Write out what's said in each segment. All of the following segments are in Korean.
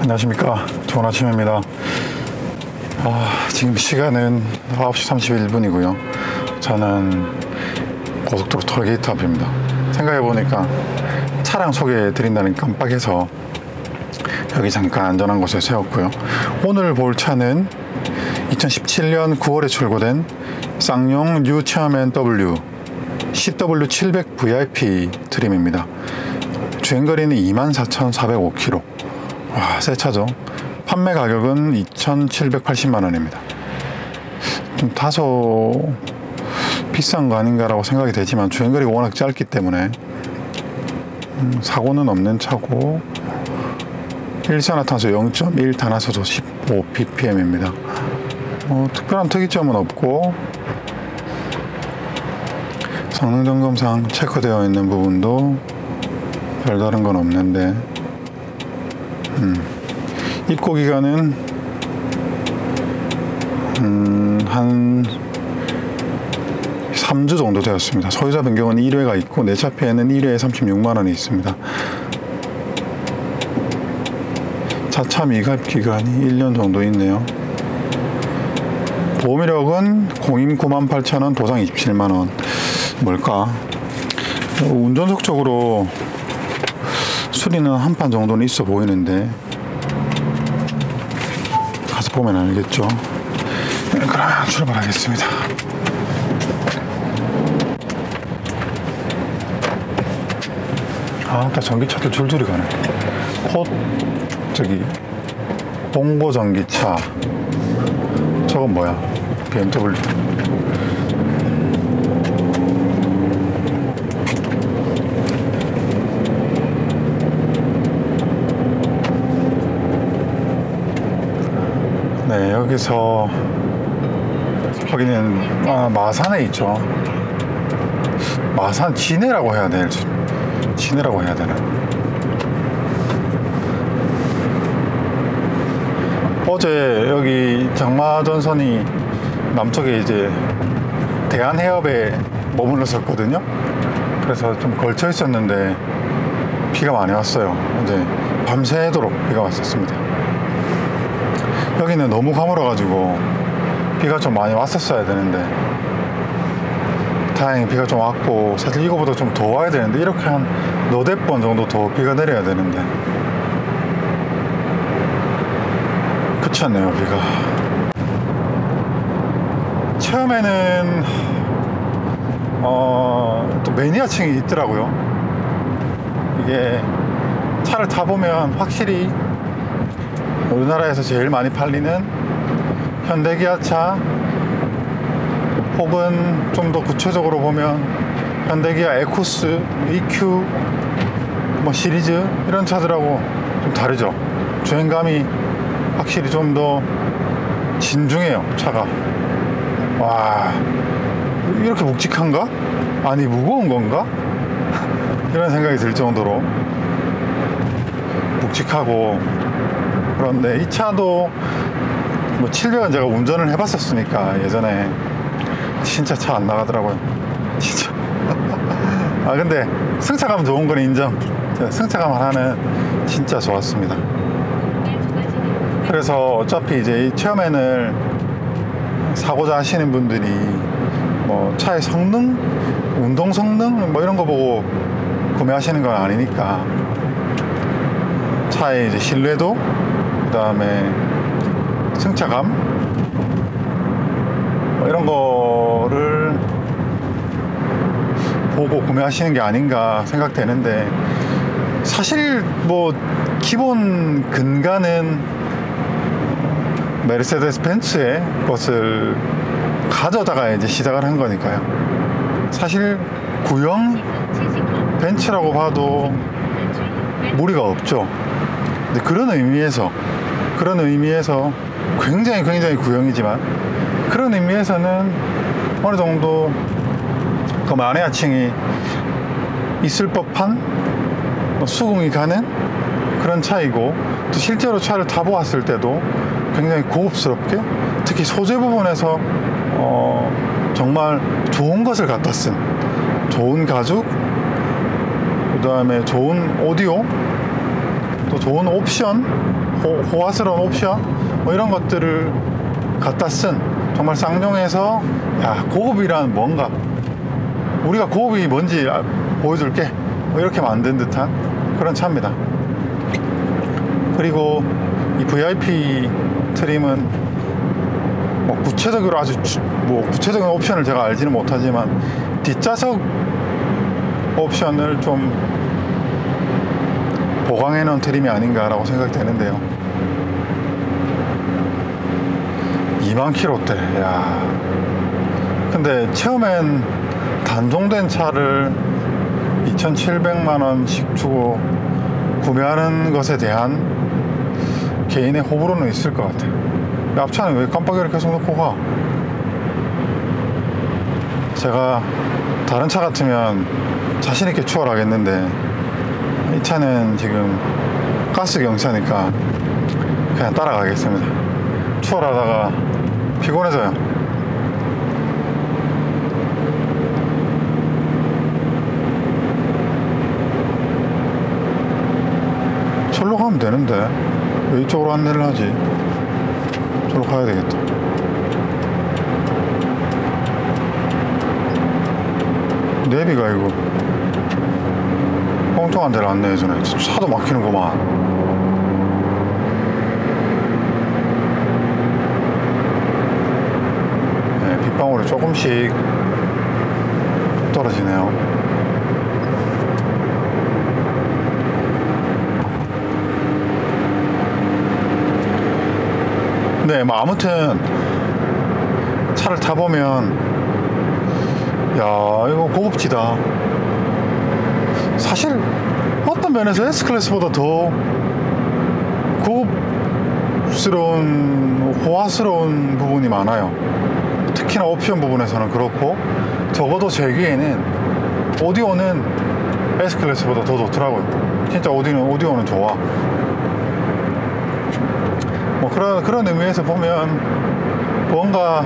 안녕하십니까. 좋은 아침입니다. 지금 시간은 9시 31분이고요 저는 고속도로 톨게이트 앞입니다. 생각해보니까 차량 소개해 드린다는 깜빡해서 여기 잠깐 안전한 곳에 세웠고요. 오늘 볼 차는 2017년 9월에 출고된 쌍용 뉴 체어맨 W CW700 VIP 트림입니다. 주행거리는 24,405km. 와, 새 차죠. 판매 가격은 2,780만원입니다. 좀 다소 비싼 거 아닌가라고 생각이 되지만 주행거리가 워낙 짧기 때문에 사고는 없는 차고, 일산화탄소 0.1, 단화수도 15 ppm입니다. 특별한 특이점은 없고, 성능 점검상 체크되어 있는 부분도 별다른 건 없는데, 입고 기간은 한 3주 정도 되었습니다. 소유자 변경은 1회가 있고 내차피에는 1회에 36만원이 있습니다. 자차 미납 기간이 1년 정도 있네요. 보험이력은 공임 98,000원, 도장 27만원. 뭘까? 운전석 쪽으로 수리는 한 판 정도는 있어 보이는데 가서 보면 알겠죠. 그럼 출발하겠습니다. 다 전기차들 줄줄이 가네. 봉고 전기차. 저건 뭐야? BMW. 네, 여기서 여기는 마산에 있죠. 마산 진해라고 해야 될지, 진해라고 해야 되나? 어제 여기 장마전선이 남쪽에 이제 대한해협에 머물렀었거든요. 그래서 좀 걸쳐 있었는데 비가 많이 왔어요. 어제 밤새도록 비가 왔었습니다. 여기는 너무 가물어가지고 비가 좀 많이 왔었어야 되는데 다행히 비가 좀 왔고, 사실 이거보다 좀 더 와야 되는데 이렇게 한 너댓 번 정도 더 비가 내려야 되는데 그렇지 않네요. 비가 처음에는 또 매니아층이 있더라고요. 이게 차를 타보면 확실히 우리나라에서 제일 많이 팔리는 현대기아차, 혹은 좀 더 구체적으로 보면 현대기아 에쿠스, EQ 뭐 시리즈 이런 차들하고 좀 다르죠. 주행감이 확실히 좀 더 진중해요. 차가. 와, 이렇게 묵직한가? 아니, 무거운 건가? 이런 생각이 들 정도로 묵직하고. 그런데 이 차도 뭐 700은 제가 운전을 해봤었으니까 예전에 진짜 차 안 나가더라고요. 진짜. 근데 승차감 좋은 건 인정. 승차감 하나는 진짜 좋았습니다. 그래서 어차피 이제 이 체어맨을 사고자 하시는 분들이 뭐 차의 성능, 운동 성능 뭐 이런 거 보고 구매하시는 건 아니니까, 차의 이제 신뢰도, 그 다음에 승차감 뭐 이런 거를 보고 구매하시는 게 아닌가 생각되는데, 사실 뭐 기본 근간은 메르세데스 벤츠의 것을 가져다가 이제 시작을 한 거니까요. 사실 구형 벤츠라고 봐도 무리가 없죠. 근데 그런 의미에서 굉장히 구형이지만, 그런 의미에서는 어느 정도 그 마니아층이 있을 법한 수긍이 가는 그런 차이고, 또 실제로 차를 타보았을 때도 굉장히 고급스럽게, 특히 소재 부분에서 정말 좋은 것을 갖다 쓴, 좋은 가죽, 그 다음에 좋은 오디오, 또 좋은 옵션, 호화스러운 옵션 뭐 이런 것들을 갖다 쓴 정말 쌍용에서 야 고급이란 뭔가 우리가 고급이 뭔지 보여줄게 뭐 이렇게 만든 듯한 그런 차입니다. 그리고 이 VIP 트림은 뭐 구체적으로 아주 뭐 구체적인 옵션을 제가 알지는 못하지만 뒷좌석 옵션을 좀 보강해 놓은 트림이 아닌가라고 생각되는데요. 2만 킬로대. 야. 근데 처음엔 단종된 차를 2,700만 원씩 주고 구매하는 것에 대한 개인의 호불호는 있을 것 같아요. 앞차는 왜 깜빡이를 계속 놓고 가? 제가 다른 차 같으면 자신있게 추월하겠는데 이 차는 지금 가스 경차니까 그냥 따라가겠습니다. 추월하다가 피곤해져요. 절로 가면 되는데 왜 이쪽으로 안내를 하지? 절로 가야 되겠다. 내비가 이거 엉뚱한 데를 안내해주네. 차도 막히는구만. 네, 빗방울이 조금씩 떨어지네요. 네, 뭐 아무튼 차를 타보면 야 이거 고급지다. 사실 어떤 면에서 S클래스보다 더 고급스러운 호화스러운 부분이 많아요. 특히나 옵션 부분에서는 그렇고 적어도 제 귀에는 오디오는 S클래스보다 더 좋더라고요. 진짜 오디오는 좋아. 뭐 그런 의미에서 보면 뭔가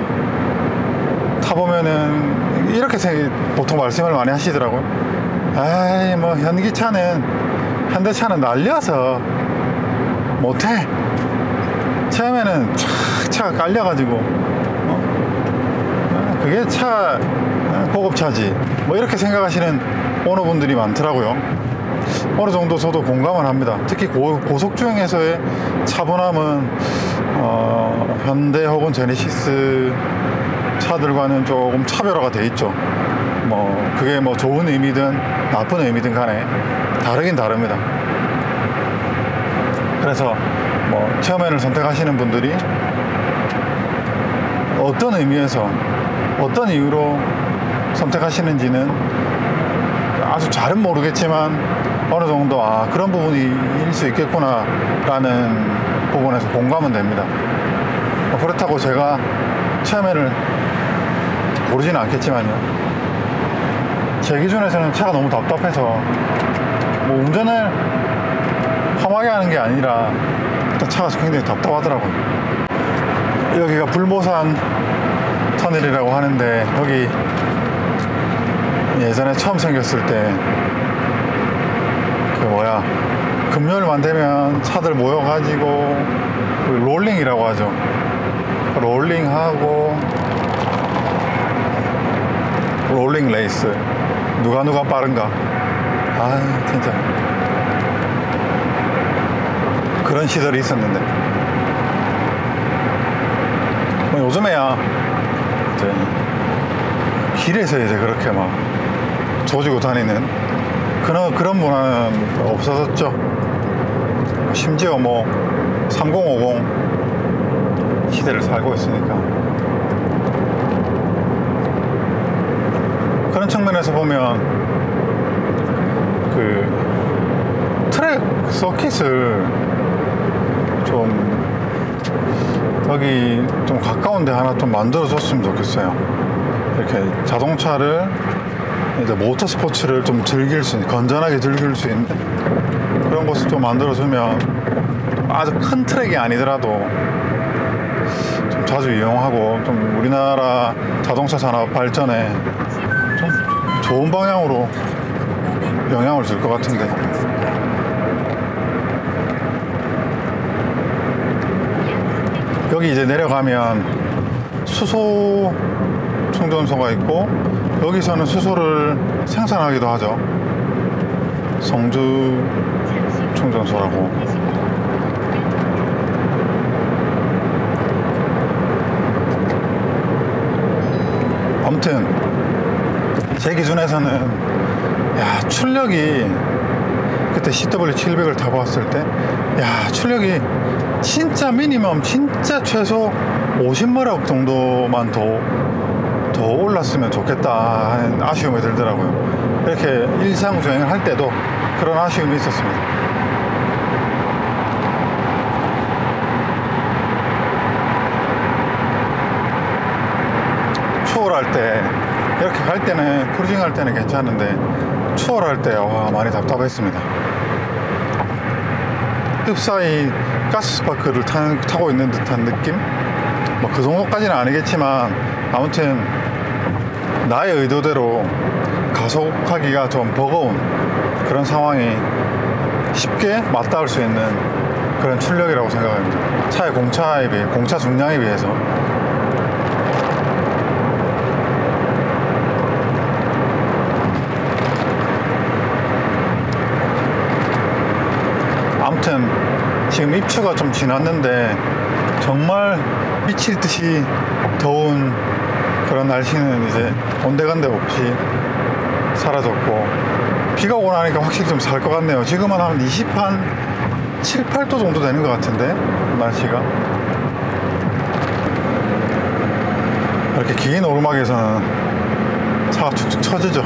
타보면은 이렇게 보통 말씀을 많이 하시더라고요. 아이 뭐 현대차는 날려서 못해. 처음에는 차가 깔려가지고 그게 고급차지 뭐 이렇게 생각하시는 오너분들이 많더라고요. 어느 정도 저도 공감을 합니다. 특히 고속주행에서의 차분함은 현대 혹은 제네시스 차들과는 조금 차별화가 돼 있죠. 뭐 그게 뭐 좋은 의미든 나쁜 의미든 간에 다르긴 다릅니다. 그래서 뭐 처음에는 선택하시는 분들이 어떤 의미에서 어떤 이유로 선택하시는지는 아주 잘은 모르겠지만 어느 정도 그런 부분이 일 수 있겠구나 라는 부분에서 공감은 됩니다. 그렇다고 제가 처음에는 모르지는 않겠지만요, 제 기준에서는 차가 너무 답답해서 뭐 운전을 험하게 하는 게 아니라 일단 차가 굉장히 답답하더라고요. 여기가 불모산 터널이라고 하는데 여기 예전에 처음 생겼을 때 금요일만 되면 차들 모여가지고 롤링이라고 하죠. 롤링하고 롤링 레이스 누가 빠른가. 진짜 그런 시절이 있었는데 뭐 요즘에야 이제 길에서 이제 그렇게 막 조지고 다니는 그런 문화는 없어졌죠. 심지어 뭐 3050 시대를 살고 있으니까 그런 측면에서 보면 그 트랙 서킷을 좀 여기 좀 가까운 데 하나 좀 만들어 줬으면 좋겠어요. 이렇게 자동차를 이제 모터 스포츠를 좀 건전하게 즐길 수 있는 그런 곳을 좀 만들어 주면 아주 큰 트랙이 아니더라도 좀 자주 이용하고 좀 우리나라 자동차 산업 발전에 좀 좋은 방향으로 영향을 줄 것 같은데 여기 이제 내려가면 수소 충전소가 있고, 여기서는 수소를 생산하기도 하죠. 성주 충전소라고. 아무튼 제 기준에서는 야, 출력이 그때 CW700을 타보았을 때, 야, 출력이 진짜 미니멈, 진짜 최소 50마력 정도만 더 올랐으면 좋겠다 하는 아쉬움이 들더라고요. 이렇게 일상주행을 할 때도 그런 아쉬움이 있었습니다. 추월할 때, 이렇게 갈 때는, 크루징 할 때는 괜찮은데 추월할 때 와, 많이 답답했습니다. 흡사히 가스 스파크를 타고 있는 듯한 느낌? 뭐 그 정도까지는 아니겠지만, 아무튼 나의 의도대로 가속하기가 좀 버거운 그런 상황이 쉽게 맞닿을 수 있는 그런 출력이라고 생각합니다. 차의 공차 중량에 비해서. 아무튼 지금 입추가 좀 지났는데 정말 미칠 듯이 더운 그런 날씨는 이제 온데간데 없이 사라졌고, 비가 오고 나니까 확실히 좀 살 것 같네요. 지금은 한 7, 8도 정도 되는 것 같은데, 날씨가. 이렇게 긴 오르막에서는 차가 축축 처지죠.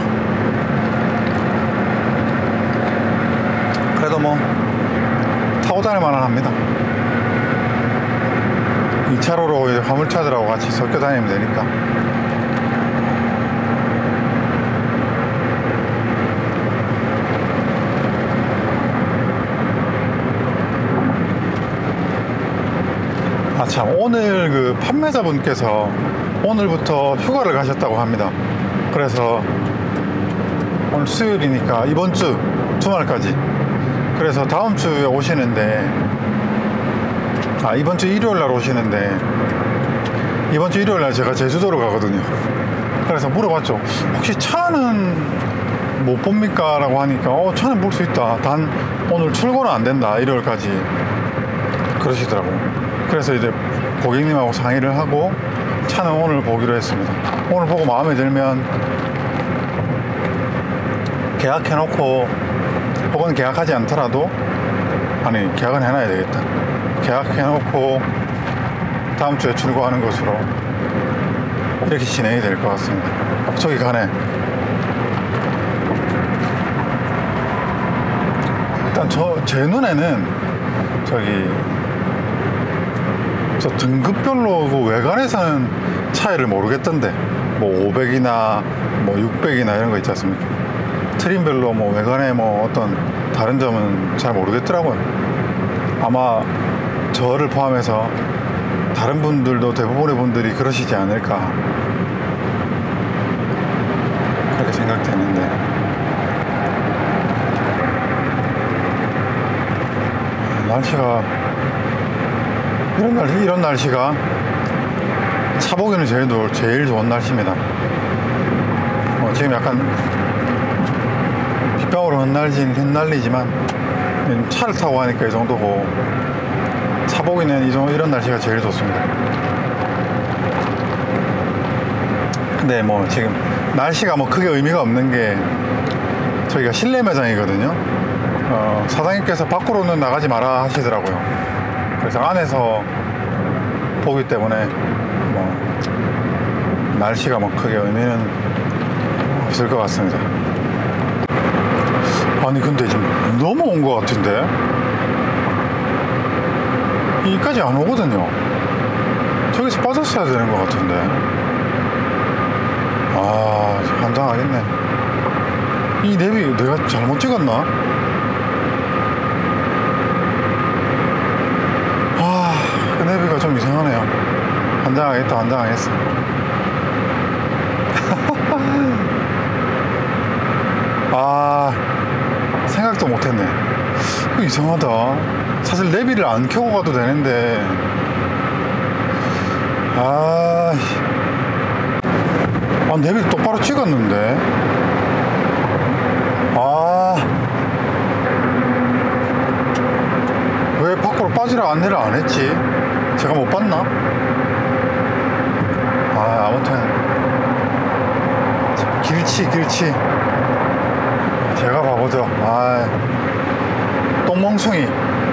그래도 뭐 타고 다닐 만은 합니다. 2차로로 화물차들하고 같이 섞여 다니면 되니까. 아, 참, 오늘 그 판매자분께서 오늘부터 휴가를 가셨다고 합니다. 그래서 오늘 수요일이니까 이번 주 주말까지, 그래서 다음 주에 오시는데, 이번 주 일요일 날 오시는데, 이번 주 일요일 날 제가 제주도로 가거든요. 그래서 물어봤죠. 혹시 차는 못 봅니까? 라고 하니까 차는 볼 수 있다. 단 오늘 출고는 안 된다, 일요일까지. 그러시더라고요. 그래서 이제 고객님하고 상의를 하고 차는 오늘 보기로 했습니다. 오늘 보고 마음에 들면 계약해놓고, 혹은 계약하지 않더라도, 아니, 계약은 해놔야 되겠다. 계약해놓고 다음 주에 출고하는 것으로 이렇게 진행이 될 것 같습니다. 저기 가네. 일단 제 눈에는 저 등급별로 그 외관에서는 차이를 모르겠던데, 뭐 500이나 뭐 600이나 이런 거 있지 않습니까? 트림별로 뭐 외관에 뭐 어떤 다른 점은 잘 모르겠더라고요. 아마 저를 포함해서 다른 분들도, 대부분의 분들이 그러시지 않을까, 그렇게 생각되는데, 날씨가 이런 날씨가 차 보기는 제일 좋은 날씨입니다. 지금 약간 빗방울로 흩날리지만 차를 타고 가니까 이 정도고, 차 보기는 이런 날씨가 제일 좋습니다. 근데 뭐 지금 날씨가 뭐 크게 의미가 없는 게, 저희가 실내 매장이거든요. 사장님께서 밖으로는 나가지 마라 하시더라고요. 그래서 안에서 보기 때문에 뭐 날씨가 뭐 크게 의미는 없을 것 같습니다. 아니 근데 지금 넘어온 것 같은데, 여기까지 안 오거든요. 저기서 빠졌어야 되는 것 같은데. 환장하겠네. 이 내비 내가 잘못 찍었나? 그 내비가 좀 이상하네요. 환장하겠어. 생각도 못했네. 이상하다. 사실 내비를 안 켜고 가도 되는데 아, 내비 똑바로 찍었는데. 왜 밖으로 빠지라 안내를 안 했지? 제가 못 봤나? 아무튼 길치 제가 바보죠. 똥멍숭이.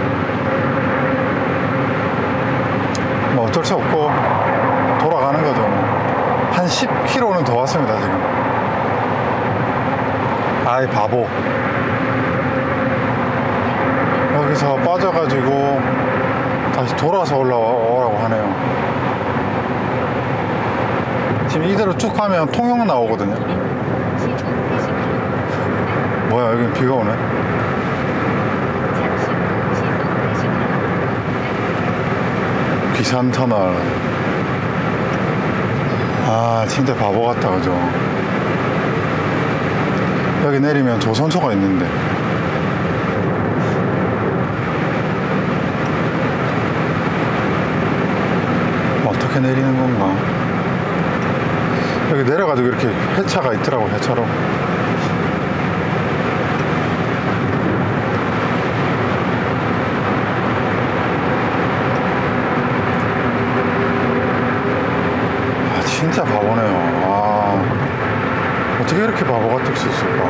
뭐 어쩔 수 없고 돌아가는 거죠. 한 10km는 더 왔습니다 지금. 바보. 여기서 빠져가지고 다시 돌아서 올라오라고 하네요. 지금 이대로 쭉 가면 통영 나오거든요. 뭐야, 여기 비가 오네. 귀산터널. 진짜 바보 같다, 그죠? 여기 내리면 조선소가 있는데. 어떻게 내리는 건가? 여기 내려가지고 이렇게 회차가 있더라고, 회차로. 진짜 바보네요. 어떻게 이렇게 바보가 될 수 있을까?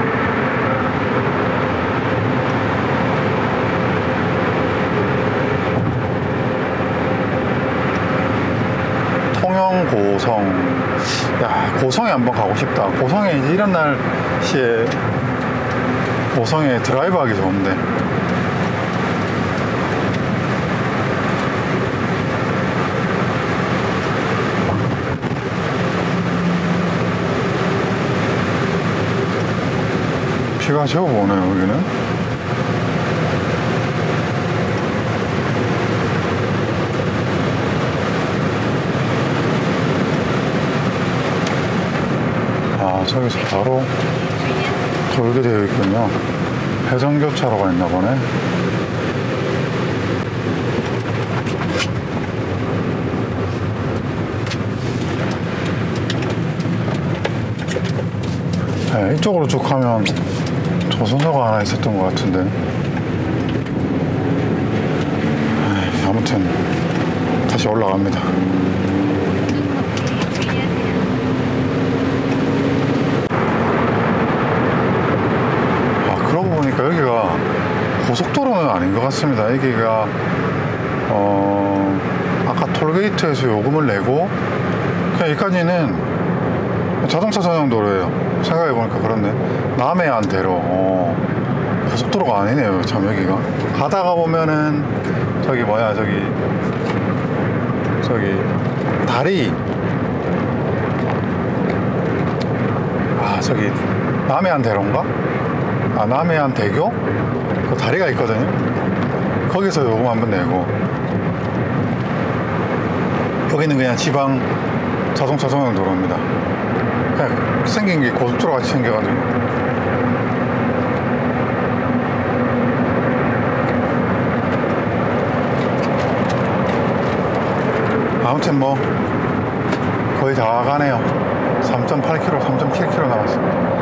통영 고성. 야, 고성에 한번 가고 싶다. 고성에 이제 이런 날씨에 고성에 드라이브 하기 좋은데. 비가 제법 오네요, 여기는. 저기서 바로 돌게 되어 있군요. 회전교차로가 있나 보네. 네, 이쪽으로 쭉 가면 조선소가 하나 있었던 것 같은데. 아무튼 다시 올라갑니다. 그러고 보니까 여기가 고속도로는 아닌 것 같습니다. 여기가 아까 톨게이트에서 요금을 내고 그냥 여기까지는 자동차 전용 도로예요. 생각해보니까 그렇네. 남해안대로. 고속도로가 아니네요, 참 여기가. 가다가 보면은 저기 뭐야, 저기 다리. 저기 남해안대로인가? 남해안대교? 그 다리가 있거든요. 거기서 요금 한번 내고, 여기는 그냥 지방 자동차 전용 도로입니다. 그냥 생긴 게 고속도로 같이 생겨가지고. 아무튼 뭐 거의 다 가네요. 3.8km, 3.7km 남았습니다.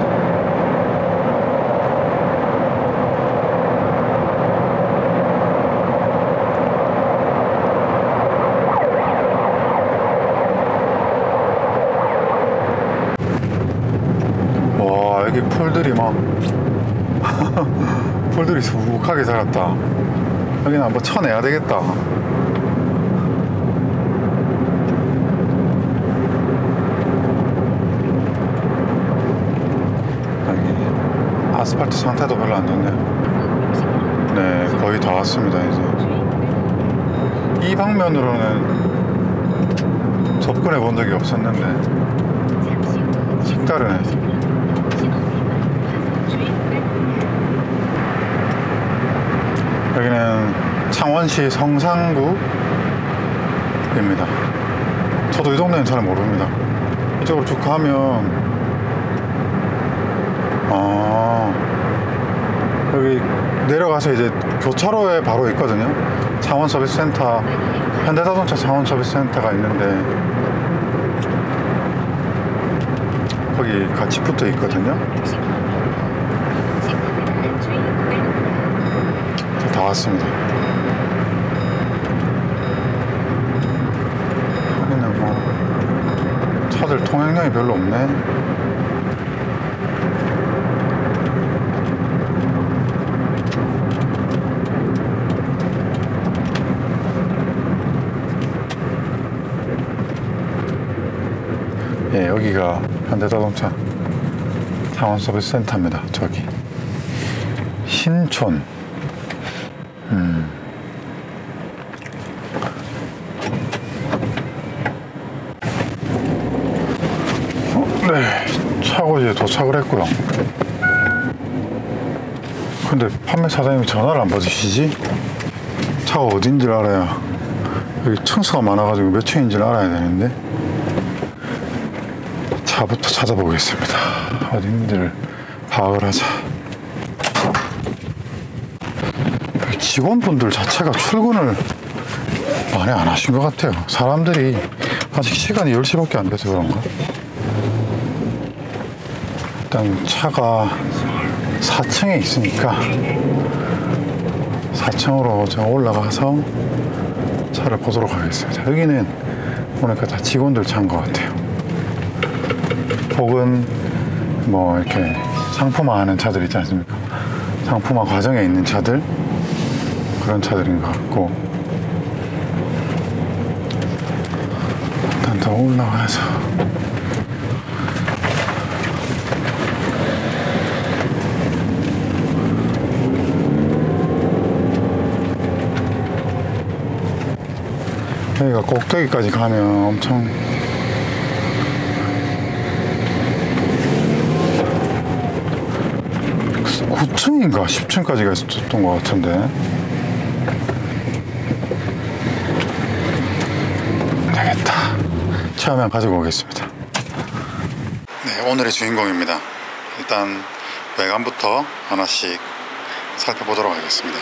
여기 풀들이 막 풀들이 수북하게 자랐다. 여기는 한번 쳐내야 되겠다. 여기 아스팔트 상태도 별로 안 좋네요. 네, 거의 다 왔습니다. 이제 이 방면으로는 접근해 본 적이 없었는데 색다르네. 여기는 창원시 성산구입니다. 저도 이 동네는 잘 모릅니다. 이쪽으로 쭉 가면 여기 내려가서 이제 교차로에 바로 있거든요. 창원 서비스 센터 현대자동차 창원 서비스센터가 있는데 거기 같이 붙어 있거든요. 다 왔습니다. 여기는 뭐 차들 통행량이 별로 없네. 예, 여기가 현대자동차 창원 서비스 센터입니다. 저기 신촌. 네, 차고지에 도착을 했고요. 근데 판매 사장님이 전화를 안 받으시지? 차가 어딘지를 알아야, 여기 층수가 많아가지고 몇 층인지를 알아야 되는데. 차부터 찾아보겠습니다. 어딘지를 파악을 하자. 직원분들 자체가 출근을 많이 안 하신 것 같아요. 사람들이 아직 시간이 10시밖에 안 돼서 그런가? 일단 차가 4층에 있으니까 4층으로 제가 올라가서 차를 보도록 하겠습니다. 여기는 보니까 다 직원들 차인 것 같아요. 혹은 뭐 이렇게 상품화하는 차들 있지 않습니까? 상품화 과정에 있는 차들, 그런 차들인 것 같고. 일단 더 올라가서 여기가 꼭대기까지 가면 엄청 9층인가 10층까지가 있었던 것 같은데. 되겠다. 체험형 가지고 오겠습니다. 네, 오늘의 주인공입니다. 일단 외관부터 하나씩 살펴보도록 하겠습니다.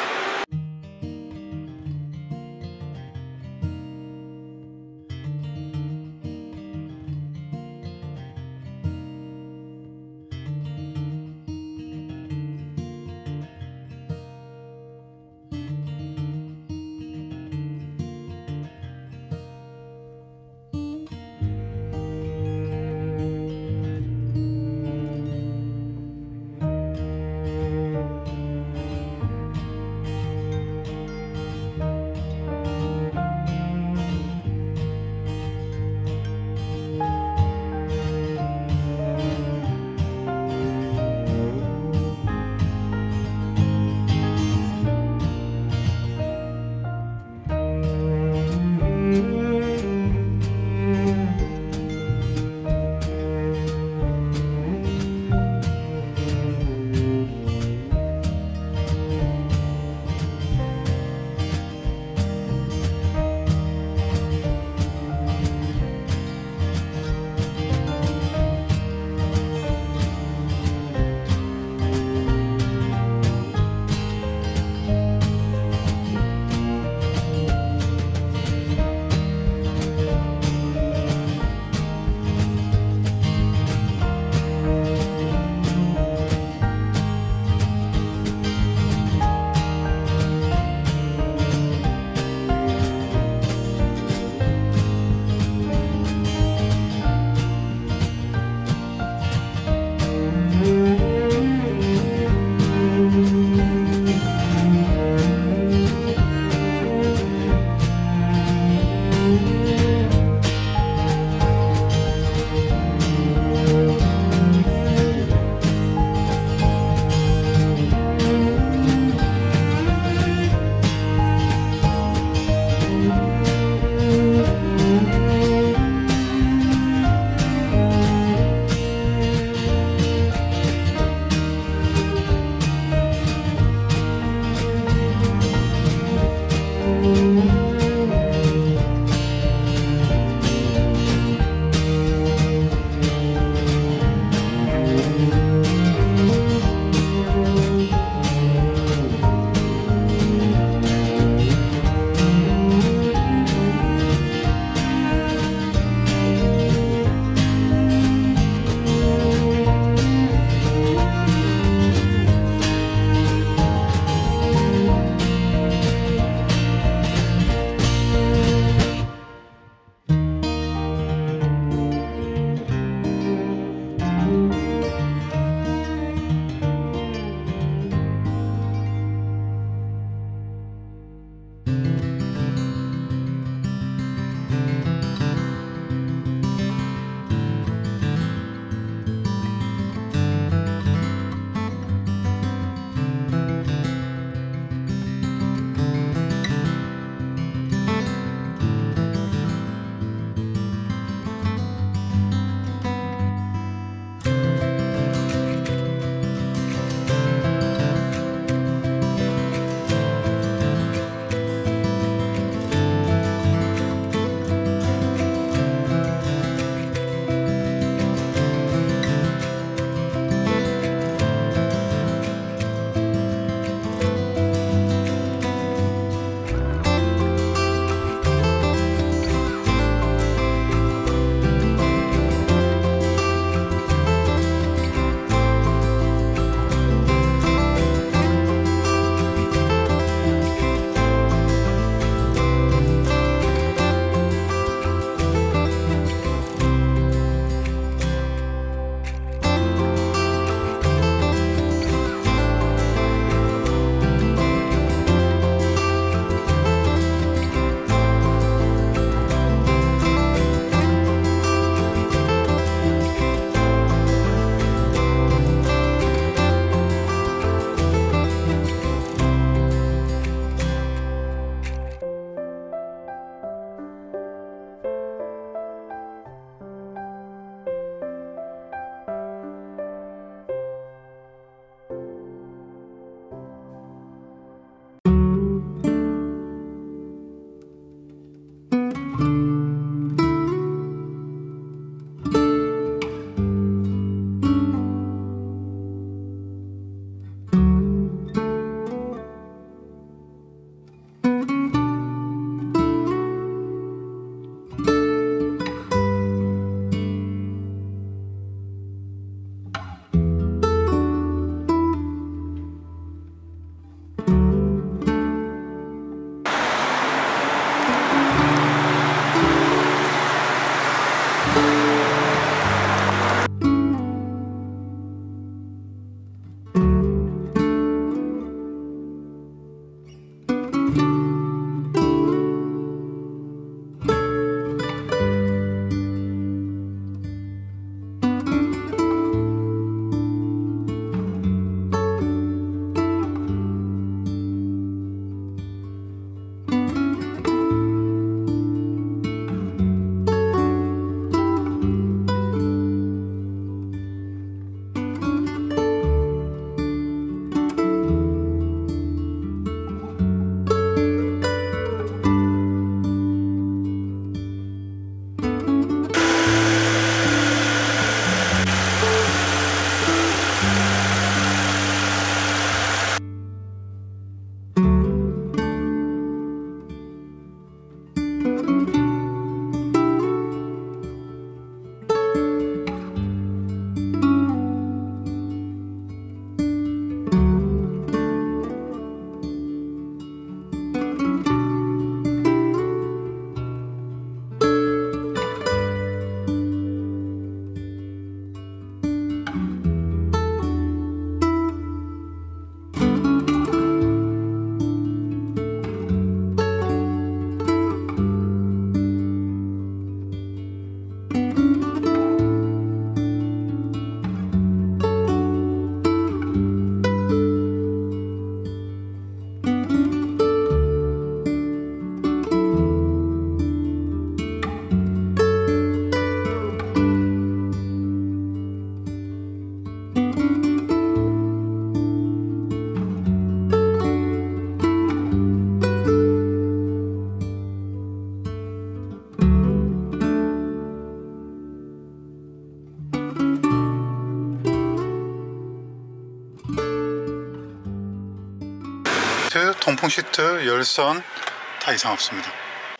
통풍 시트, 열선 다 이상 없습니다.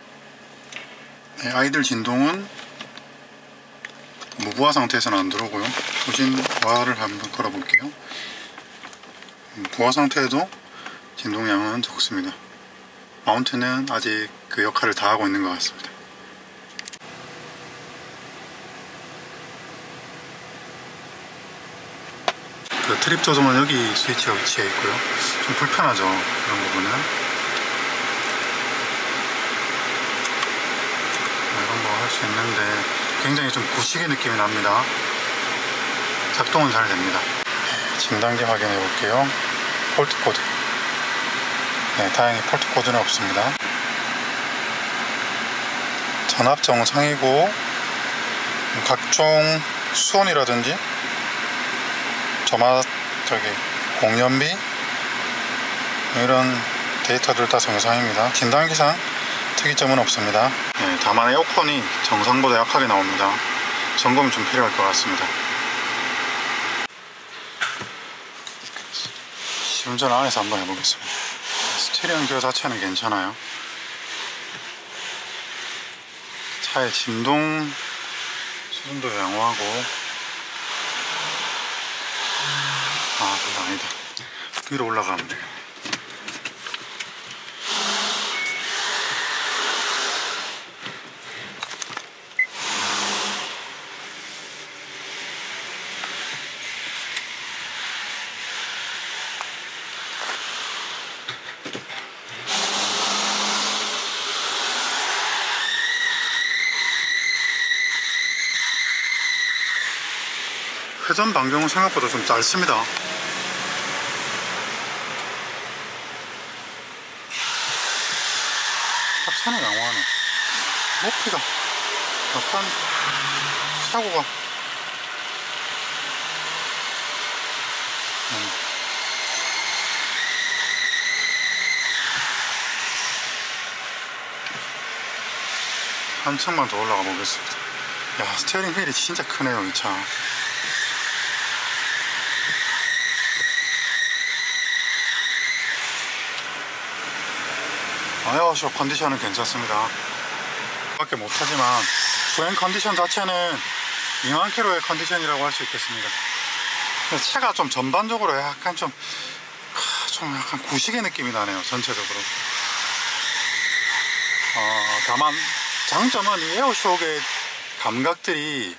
네, 아이들 진동은 무부하 상태에서는 안 들어오고요. 후진화를 한번 걸어 볼게요. 부하 상태에도 진동량은 적습니다. 마운트는 아직 그 역할을 다 하고 있는 것 같습니다. 그 트립 조정은 여기 스위치가 위치해 있고요. 좀 불편하죠, 그런 부분은. 이런 거 할 수 있는데 굉장히 좀 구시계 느낌이 납니다. 작동은 잘 됩니다. 진단기 확인해 볼게요. 폴트 코드. 네, 다행히 폴트 코드는 없습니다. 전압 정상이고 각종 수온이라든지 공연비 이런 데이터들 다 정상입니다. 진단기상 특이점은 없습니다. 네, 다만 에어컨이 정상보다 약하게 나옵니다. 점검이 좀 필요할 것 같습니다. 시운전 안에서 한번 해보겠습니다. 스티어링 기어 자체는 괜찮아요. 차의 진동 수준도 양호하고. 이거 아니다. 위로 올라가면 돼요. 회전 반경은 생각보다 좀 짧습니다. 하체는 양호하네. 높이가 약간 사고가 한층만 더 올라가 보겠습니다. 야, 스티어링 휠이 진짜 크네요, 이 차. 에어쇼 컨디션은 괜찮습니다. 밖에 못하지만 주행 컨디션 자체는 2만 킬로의 컨디션이라고 할 수 있겠습니다. 차가 좀 전반적으로 약간 좀 약간 구시계 느낌이 나네요, 전체적으로. 다만 장점은 이 에어쇼의 감각들이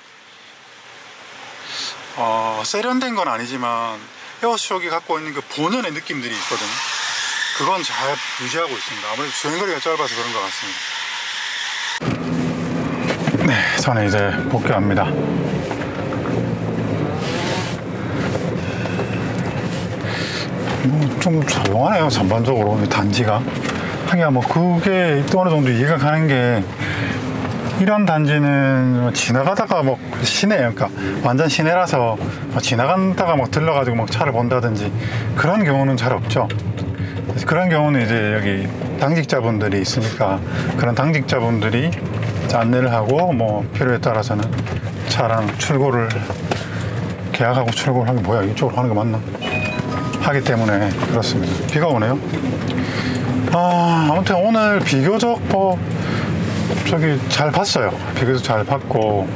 세련된 건 아니지만 에어쇼이 갖고 있는 그 본연의 느낌들이 있거든요. 그건 잘 유지하고 있습니다. 아무래도 주행거리가 짧아서 그런 것 같습니다. 네, 저는 이제 복귀합니다. 좀 조용하네요, 전반적으로 단지가. 하긴 뭐 그게 또 어느 정도 이해가 가는 게, 이런 단지는 지나가다가 뭐 시내, 그러니까 완전 시내라서 지나간다가 막 들러가지고 막 차를 본다든지 그런 경우는 잘 없죠. 그런 경우는 이제 여기 당직자분들이 있으니까 그런 당직자분들이 안내를 하고 뭐 필요에 따라서는 차랑 출고를 계약하고 출고를 하는 게 뭐야, 이쪽으로 하는 게 맞나? 하기 때문에 그렇습니다. 비가 오네요. 아무튼 오늘 비교적 잘 봤어요. 비교적 잘 봤고,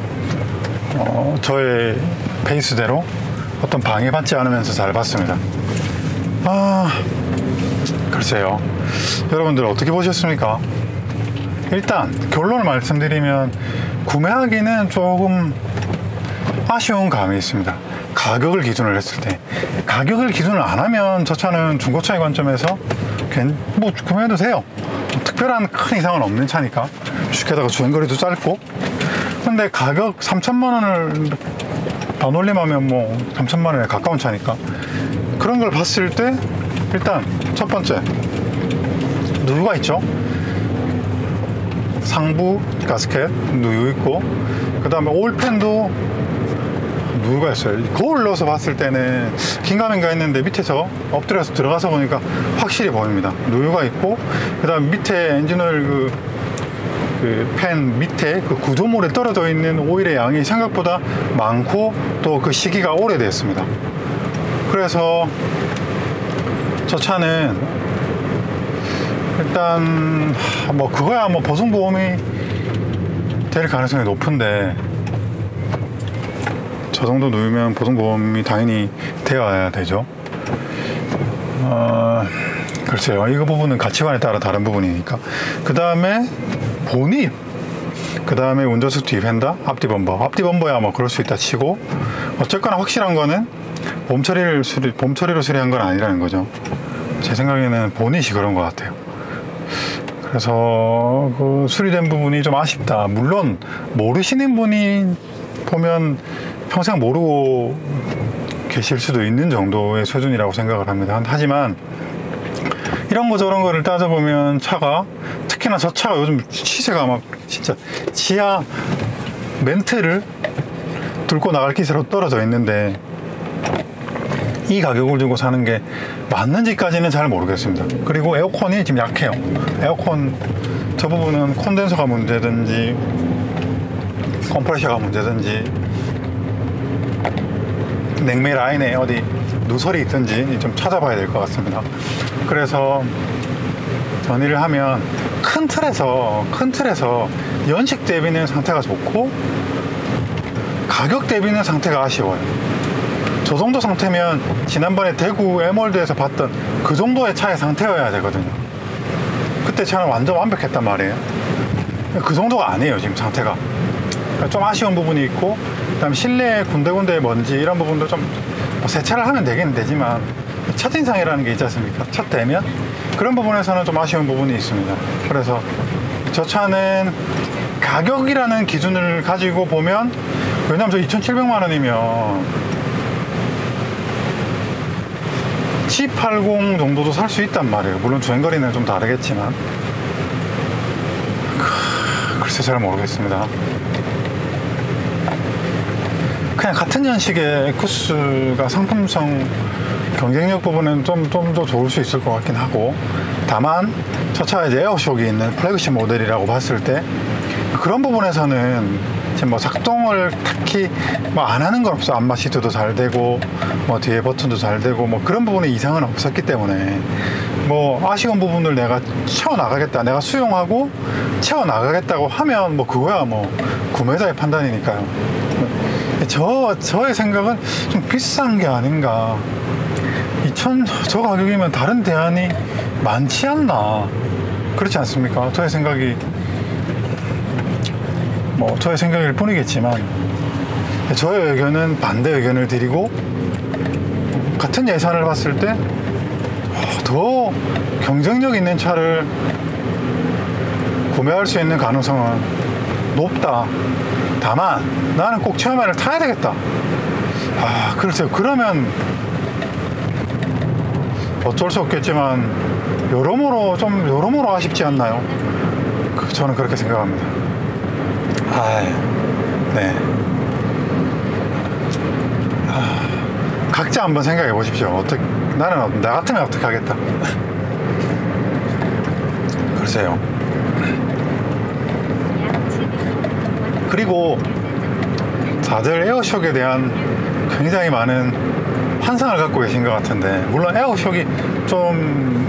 저의 페이스대로 어떤 방해받지 않으면서 잘 봤습니다. 글쎄요, 여러분들 어떻게 보셨습니까? 일단 결론을 말씀드리면 구매하기는 조금 아쉬운 감이 있습니다. 가격을 기준을 했을 때. 가격을 기준을 안 하면 저 차는 중고차의 관점에서 뭐 구매해도 돼요. 특별한 큰 이상은 없는 차니까. 게다가 주행거리도 짧고. 근데 가격 3천만 원을 반올림하면 뭐 3천만 원에 가까운 차니까, 그런 걸 봤을 때 일단 첫 번째, 누유가 있죠. 상부 가스켓 누유 있고, 그 다음에 오일팬도 누유가 있어요. 거울 넣어서 봤을 때는 긴가민가 했는데 밑에서 엎드려서 들어가서 보니까 확실히 보입니다. 누유가 있고, 그 다음 밑에 엔진오일 그 팬 밑에 그 구조물에 떨어져 있는 오일의 양이 생각보다 많고, 또 그 시기가 오래됐습니다. 그래서 저 차는 일단 뭐 그거야 뭐 보증보험이 될 가능성이 높은데, 저 정도 누우면 보증보험이 당연히 되어야 되죠. 글쎄요, 이거 부분은 가치관에 따라 다른 부분이니까. 그 다음에 본인, 그 다음에 운전석 뒤 휀다, 앞뒤 범버야 뭐 그럴 수 있다 치고, 어쨌거나 확실한 거는 봄 처리로 수리한 건 아니라는 거죠. 제 생각에는 보닛이 그런 것 같아요. 그래서 그 수리된 부분이 좀 아쉽다. 물론 모르시는 분이 보면 평생 모르고 계실 수도 있는 정도의 수준이라고 생각을 합니다. 하지만 이런 거 저런 거를 따져보면 차가, 특히나 저 차가 요즘 시세가 막 진짜 지하 멘트를 뚫고 나갈 기세로 떨어져 있는데, 이 가격을 주고 사는 게 맞는지까지는 잘 모르겠습니다. 그리고 에어컨이 지금 약해요. 에어컨 저 부분은 콘덴서가 문제든지 컴프레셔가 문제든지 냉매 라인에 어디 누설이 있든지 좀 찾아봐야 될 것 같습니다. 그래서 전의를 하면 큰 틀에서 연식 대비는 상태가 좋고 가격 대비는 상태가 아쉬워요. 저 정도 상태면 지난번에 대구 에몰드에서 봤던 그 정도의 차의 상태여야 되거든요. 그때 차는 완전 완벽했단 말이에요. 그 정도가 아니에요, 지금 상태가. 좀 아쉬운 부분이 있고, 그 다음 실내 군데군데 먼지 이런 부분도 좀 세차를 하면 되긴 되지만, 첫인상이라는 게 있지 않습니까? 첫 대면 그런 부분에서는 좀 아쉬운 부분이 있습니다. 그래서 저 차는 가격이라는 기준을 가지고 보면, 왜냐면 저 2,700만 원이면 G80 정도도 살 수 있단 말이에요. 물론 주행거리는 좀 다르겠지만, 글쎄 잘 모르겠습니다. 그냥 같은 연식의 에쿠스가 상품성 경쟁력 부분은 좀 더 좋을 수 있을 것 같긴 하고, 다만 저 차가 이제 에어쇼크 있는 플래그십 모델이라고 봤을 때 그런 부분에서는 지금 뭐 작동을 딱히 뭐 안 하는 건 없어. 안마 시트도 잘 되고 뭐 뒤에 버튼도 잘 되고 뭐 그런 부분에 이상은 없었기 때문에, 뭐 아쉬운 부분을 내가 채워나가겠다, 내가 수용하고 채워나가겠다고 하면 뭐 그거야 뭐 구매자의 판단이니까요. 저의 생각은 좀 비싼 게 아닌가. 저 가격이면 다른 대안이 많지 않나, 그렇지 않습니까? 저의 생각이 뭐 저의 생각일 뿐이겠지만, 저의 의견은 반대 의견을 드리고, 같은 예산을 봤을 때 더 경쟁력 있는 차를 구매할 수 있는 가능성은 높다. 다만 나는 꼭 체험회를 타야 되겠다. 글쎄요, 그러면 어쩔 수 없겠지만 여러모로 아쉽지 않나요? 저는 그렇게 생각합니다. 네. 각자 한번 생각해 보십시오. 나는 나 같으면 어떻게 하겠다. 글쎄요. 그리고 다들 에어쇼크에 대한 굉장히 많은 환상을 갖고 계신 것 같은데, 물론 에어쇼크이 좀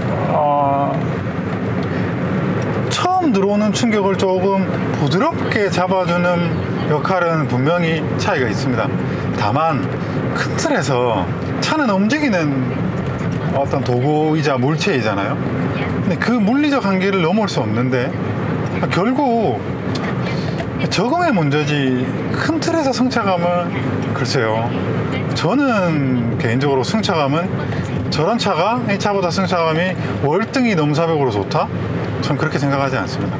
처음 들어오는 충격을 조금 부드럽게 잡아주는 역할은 분명히 차이가 있습니다. 다만 큰 틀에서 차는 움직이는 어떤 도구이자 물체이잖아요. 근데 그 물리적 한계를 넘을 수 없는데, 결국 적응의 문제지 큰 틀에서 승차감은, 글쎄요, 저는 개인적으로 승차감은 저런 차가 이 차보다 승차감이 월등히 넘사벽으로 좋다? 전 그렇게 생각하지 않습니다.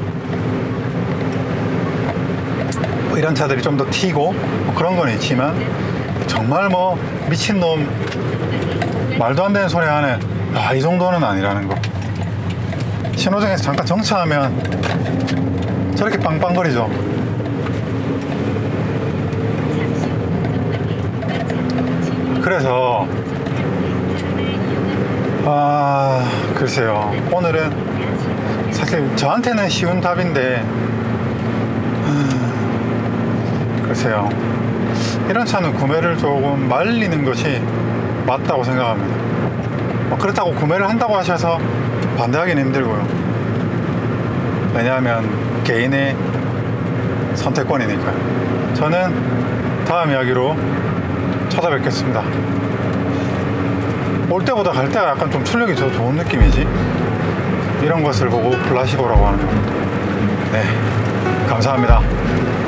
뭐 이런 차들이 좀 더 튀고 뭐 그런 건 있지만, 정말 뭐 미친놈 말도 안 되는 소리 하네, 이 정도는 아니라는 거. 신호등에서 잠깐 정차하면 저렇게 빵빵거리죠. 그래서 글쎄요, 오늘은 사실 저한테는 쉬운 답인데, 글쎄요, 이런 차는 구매를 조금 말리는 것이 맞다고 생각합니다. 그렇다고 구매를 한다고 하셔서 반대하기는 힘들고요. 왜냐하면 개인의 선택권이니까. 저는 다음 이야기로 찾아뵙겠습니다. 올 때보다 갈 때가 약간 좀 출력이 더 좋은 느낌이지. 이런 것을 보고 플라시보라고 하는 겁니다. 네, 감사합니다.